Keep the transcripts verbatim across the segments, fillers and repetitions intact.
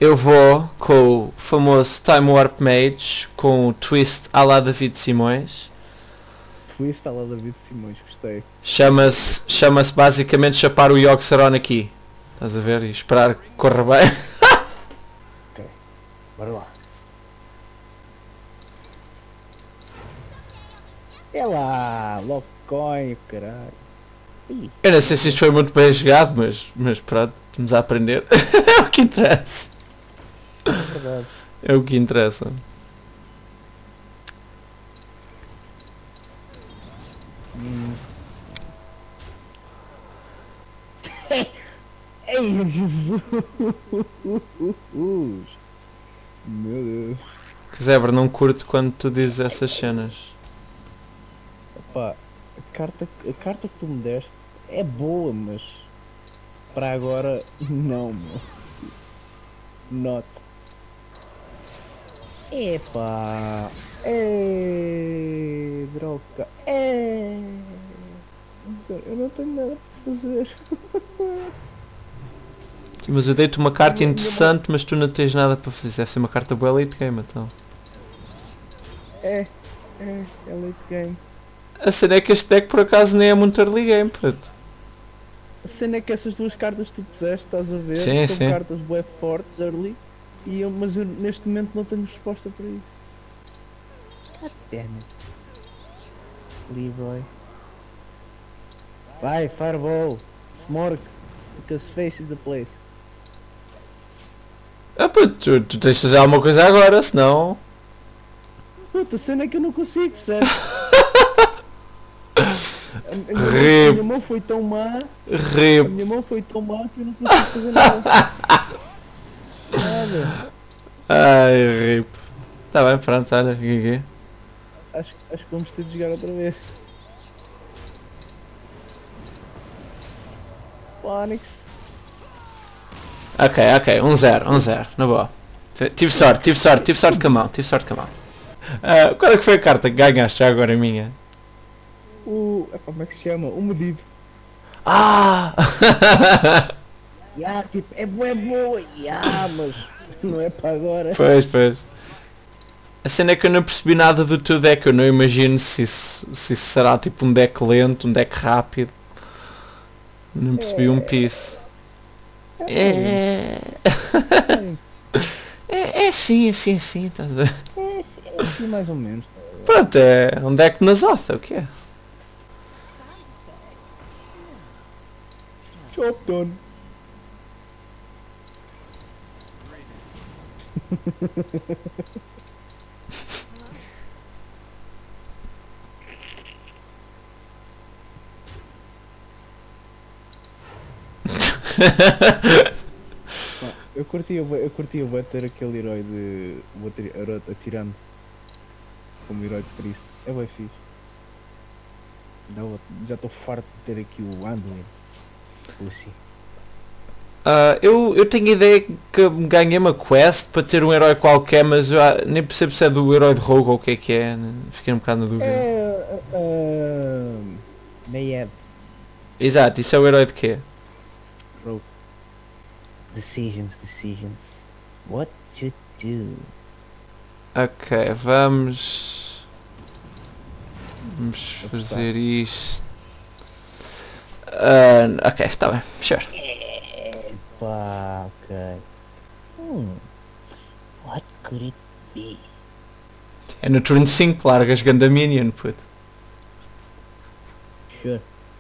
eu vou com o famoso Time Warp Mage, com o twist à la David Simões. Twist à la David Simões, gostei. Chama-se chama basicamente chapar o Yogg-Saron aqui. Estás a ver? E esperar que corra bem. Ok, bora lá. É lá, Locoin, caralho. Ih, Eu não sei se isto foi muito bem jogado, mas, mas pronto, estamos a aprender. É o que interessa. é verdade. É o que interessa. Hum. Ei, Jesus! Meu Deus. Que Zebra, não curto quando tu dizes essas cenas. Opa, a carta, a carta que tu me deste é boa, mas para agora não, meu. Not. Epá! É droga! É. Eu não tenho nada para fazer. Sim, mas eu dei-te uma carta interessante, mas tu não tens nada para fazer. Deve ser uma carta boa late game, então. É, é, é late game. A cena é que este deck por acaso nem é muito early game, puto. A cena é que essas duas cartas que tu puseste, estás a ver? Sim, São sim. cartas bué fortes, early, e eu, mas eu neste momento não tenho resposta para isso. God damn it. Leroy. Vai, Fireball, Smork, because face is the place. Ah, puto, tu, tu tens de fazer alguma coisa agora, senão... Puta, a cena é que eu não consigo, percebes? A, a, minha, mão- a Rip. minha mão foi tão má, a Rip. minha mão foi tão má que eu não consigo fazer nada. Nada. Ai, rip. Tá bem, pronto, olha, aqui. Acho, acho que vamos ter de jogar outra vez. Onyx. Ok, ok, um zero, um zero, na boa. Tive sorte, tive sorte, tive sorte com a mão, tive sorte com a mão. Ah, qual é que foi a carta que ganhaste já agora, minha? O. epá, como é que se chama? O Medivh. Ah! Yeah, tipo, é boa, é boa, yeah, mas não é para agora. Pois, pois. A cena é que eu não percebi nada do teu deck, eu não imagino se isso, se isso será tipo um deck lento, um deck rápido. Não percebi um piece. É... é, é sim, é sim, é sim, estás a ver? É, assim- é assim mais ou menos. Pronto, é um deck na Zotha, o que é? Job done. Eu curtia, bué- eu curtia bué ter aquele herói de. o atri- herói atirante como herói de Cristo. É bem fixe. Não, já estou farto de ter aqui o Anduin. Pussy. Ah, eu, eu tenho a ideia que ganhei uma quest para ter um herói qualquer, mas eu ah, nem percebo se é do herói de Rogue ou o que é que é, né? Fiquei um bocado na dúvida. É. Uh, Mayhem. Exato, isso é o herói de quê? Decisions, decisions. What to do? Ok, vamos... Vamos Vou testar. fazer isto... Ah, ok, está bem, sure. Epá, ok. Hmm. What could it be? É no turno cinco, largas ganda minion, puto. Sure.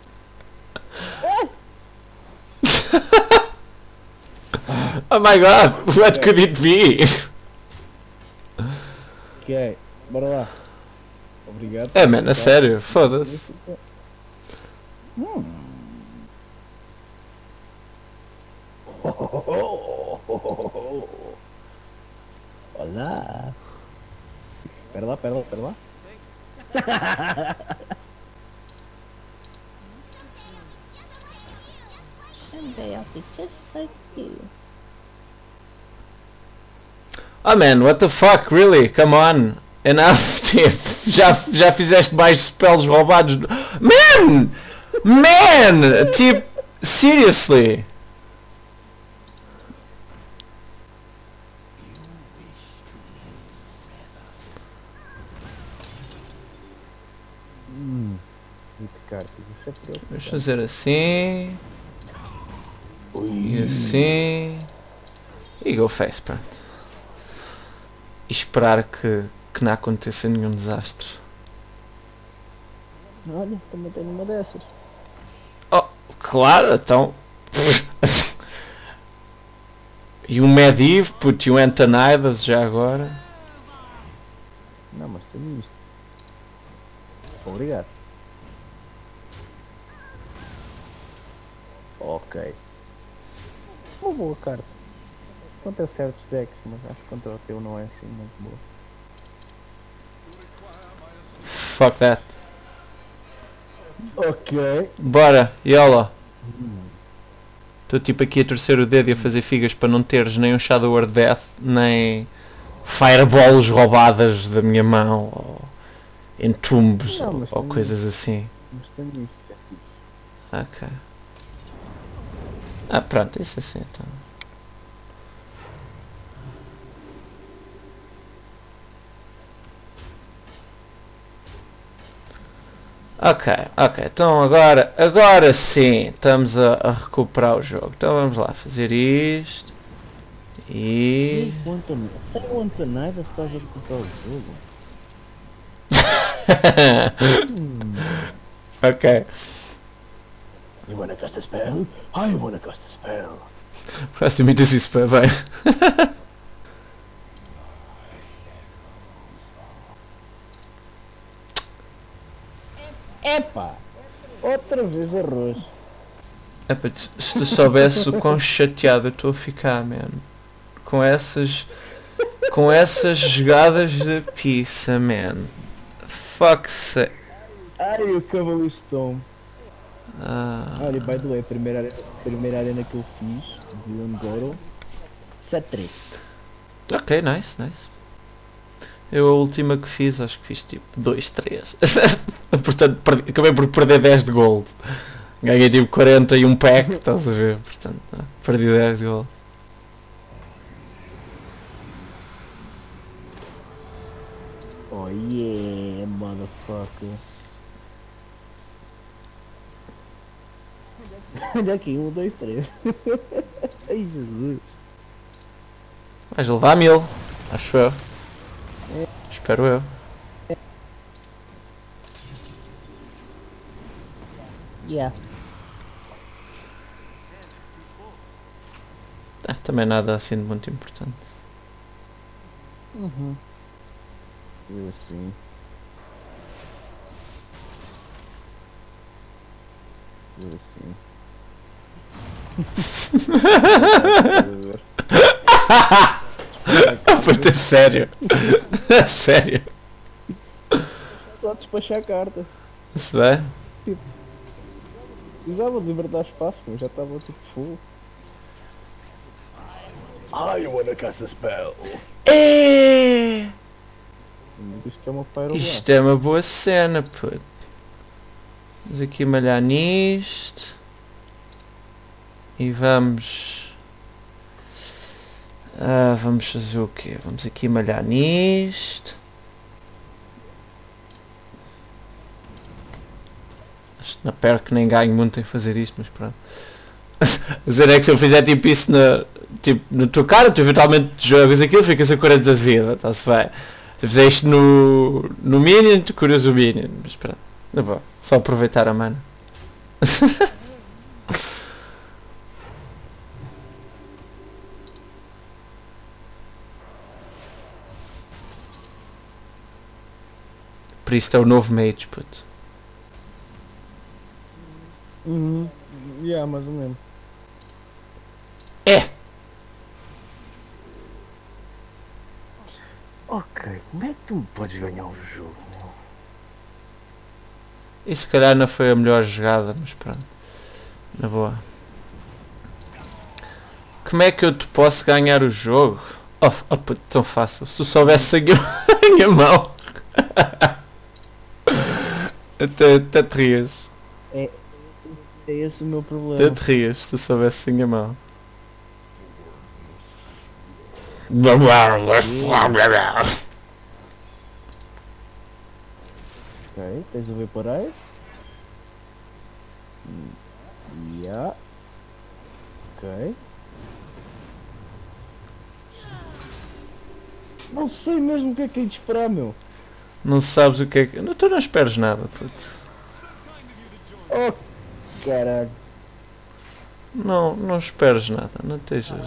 Oh my god, what could it be? Ok, bora lá. Obrigado. É, mano, a sério, foda-se. Hum. Olá. Pera lá, pera lá, pera lá. Someday I'll be just like you. Oh man, what the fuck, really? Come on. Enough, tipo, já, já fizeste mais spells roubados. Man! Man! Tipo, seriously. cartas, isso é preocupante. Vamos fazer assim. E assim. E go face, pronto. E esperar que, que não aconteça nenhum desastre. Olha, também tenho uma dessas. Oh, claro, então. E um Medivh, puto, e um Antonidas já agora. Não, mas tenho isto. Obrigado. Ok. Uma boa carta. Contra certos decks, mas acho que contra o teu não é assim muito boa. Fuck that. Ok. Bora, yola. Estou tipo aqui a torcer o dedo e a fazer figas para não teres nem um Shadow Word Death, nem fireballs roubadas da minha mão, ou entumbos, Não, ou, mas ou tem- coisas assim. Mas tenho isto, que é fixe. Ok. Ah, pronto, isso assim então. Ok, ok, então agora, agora sim, estamos a, a recuperar o jogo. Então vamos lá fazer isto. E... Sem o Anton- Sem o Antonidas estás a recuperar o jogo. Hum. Ok. You wanna cast a spell? I wanna cast a spell. Próximo imita isso para bem. Epá! Outra vez arroz. Epá, se se tu soubesses o quão chateado eu estou a ficar, mano. Com essas... Com essas jogadas de pizza, man. Fuck sake. Ai, o Cavalistão. Ah, Olha, by the way, a primeira, arena- a primeira arena que eu fiz de Ungoro, sete três. ok, nice, nice. Eu a última que fiz, acho que fiz tipo dois, três. Portanto, perdi- acabei por perder dez de gold. Ganhei tipo quarenta e um pack, estás a ver? Portanto, não, perdi dez de gold. Oh yeah, motherfucker. Olha aqui, um, dois, três. Ai, Jesus. Vais levar mil, acho eu. Espero eu. Yeah. Ah, também nada assim de muito importante. Uhum. Eu assim. Eu assim. Foi sério. Sério. Só despachar a carta. Se vai? Precisava de libertar espaço, mas já estava tipo full. I wanna cast a spell. É. Diz que é uma Pyro Isto é uma boa cena, puto. Vamos aqui malhar nisto. E vamos... Ah, vamos fazer o quê? Vamos aqui malhar nisto. Acho que não perco que nem ganho muito em fazer isto, mas pronto. A cena é que se eu fizer tipo isso na, tipo, na tua cara, tu eventualmente jogas aquilo, ficas a quarenta de vida, está-se bem. Se eu fizer isto no, no Minion, tu curas o Minion, mas pronto. Não vou, só aproveitar a mana. Por isso é o novo Mage, puto. Uhum. Yeah, mais ou menos. É! Ok, como é que tu me podes ganhar o jogo, meu? E se calhar não foi a melhor jogada, mas pronto. Na boa. Como é que eu te posso ganhar o jogo? Oh, oh puto, tão fácil. Se tu soubesse a minha, a minha mão. Até, até te rias. É, é esse o meu problema. Até te rias se tu soubesse a minha mão. Ok, tens o Vaporize. Yeah. Ok. Não sei mesmo o que é que é de esperar, meu. Não sabes o que é que... Não, tu não esperes nada, puto. Oh, caralho. Não, não esperes nada, não estejas...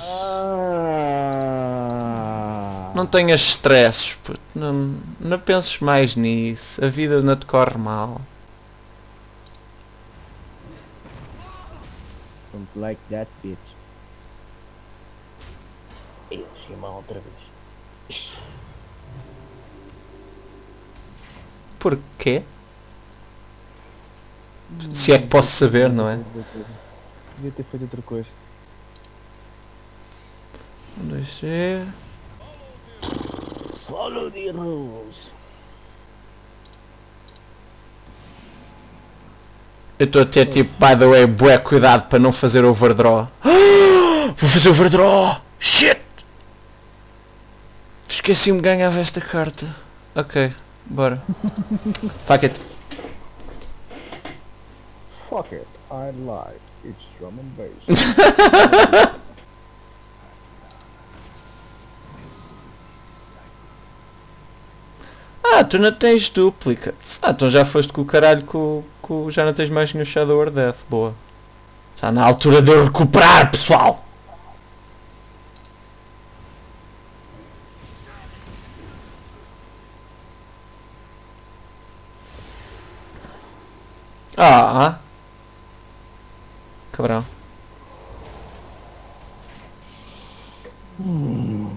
Ah. Não tenhas stresses, puto. Não, não penses mais nisso. A vida não te corre mal. Don't like that bitch. Eu cheguei mal outra vez. Porquê? Se é que posso saber, não é? Devia ter feito outra coisa. Um, dois, três... Follow the rules. Eu estou a ter tipo, by the way, bué cuidado para não fazer overdraw. Vou fazer overdraw! Shit! Esqueci-me de ganhar esta carta. Ok, bora. Fuck it. Fuck it, I like. It's drum and bass. Ah, tu não tens duplicates. Ah, então já foste com o caralho com, com... Já não tens mais nenhum Shadow or Death. Boa. Está na altura de eu recuperar, pessoal. Ah. Cabrão. Hum.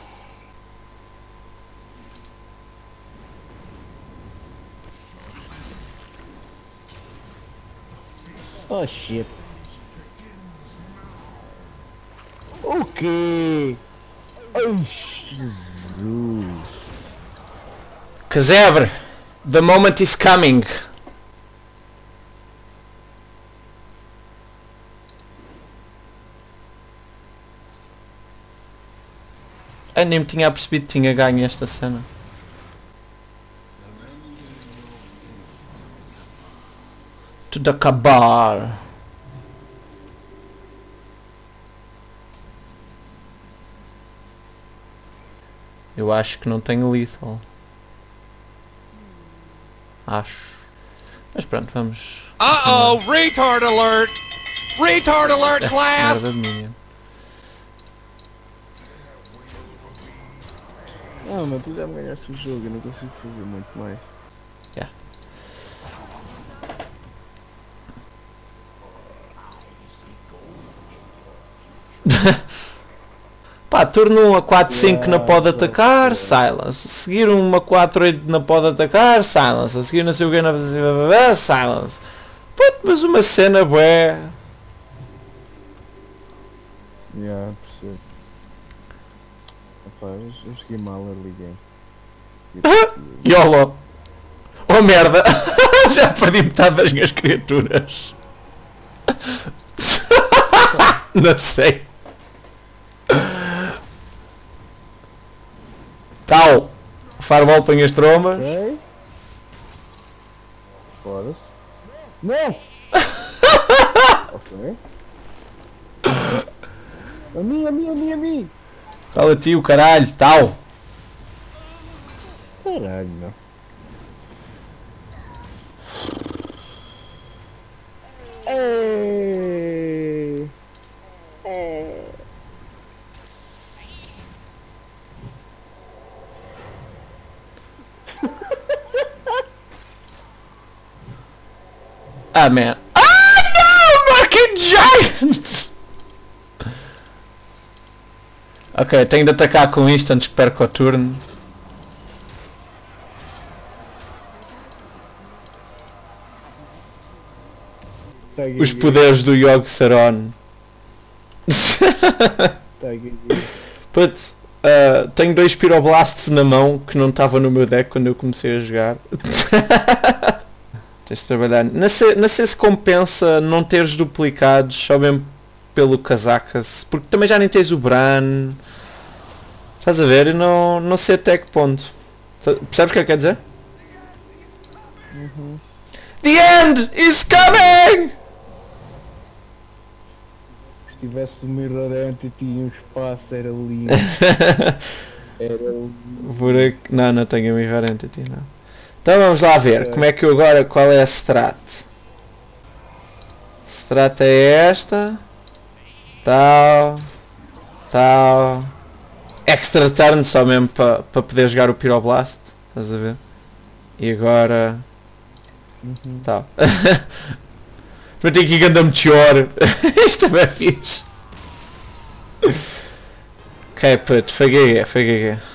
Oh shit. Ok. Oh Jesus. Casebre, the moment is coming. Eu nem me tinha percebido que tinha ganho esta cena. Tudo acabar. Eu acho que não tenho lethal. Acho. Mas pronto, vamos. Uh-oh, retard alert! Retard alert, class! Merda de minha. Ah, mas tu já me ganhaste o jogo, eu não consigo fazer muito mais. Yeah. Pá, turno um a quatro cinco na pode atacar, silence. Seguir uma quatro oito na pode atacar, silence. A seguir não sei o que na silence. Puto, mas uma cena bué. Yeah, percebo. Rapaz, eu eu cheguei mal a game. YOLO. Oh merda. Já perdi metade das minhas criaturas. Não sei. Tal. Fireball põe as trombas. Ok. Foda-se. Não! Ok. A mim, a mim, a mim, a mim! Cala-te o caralho, tal. Caralho, não. Ei! Ei! Ah, man. Ah, não! Fucking Giant! Ok, tenho de atacar com isto antes que perca o turno. Os poderes do Yogg Saron. Puto, uh, tenho dois Pyroblasts na mão que não estavam no meu deck quando eu comecei a jogar. Tens de trabalhar. Não sei, não sei se compensa não teres duplicados só mesmo pelo Kazakas, porque também já nem tens o Bran. Estás a ver? Eu não, não sei até que ponto. Percebes o que é que quer dizer? Uhum. The end is coming! Se tivesse o Mirror Entity e um espaço era lindo. Era lindo. Por aqui... Não, não tenho a Mirror Entity, não. Então vamos lá ver, como é que eu agora, qual é a strat? Strat é esta. Tal. Tal. Extra turn só mesmo para pa poder jogar o Pyroblast. Estás a ver? E agora... Uhum. Tal. Mas tem aqui ganda meteor. Isto é bem fixe. Ok, puto, foi G G, foi G G.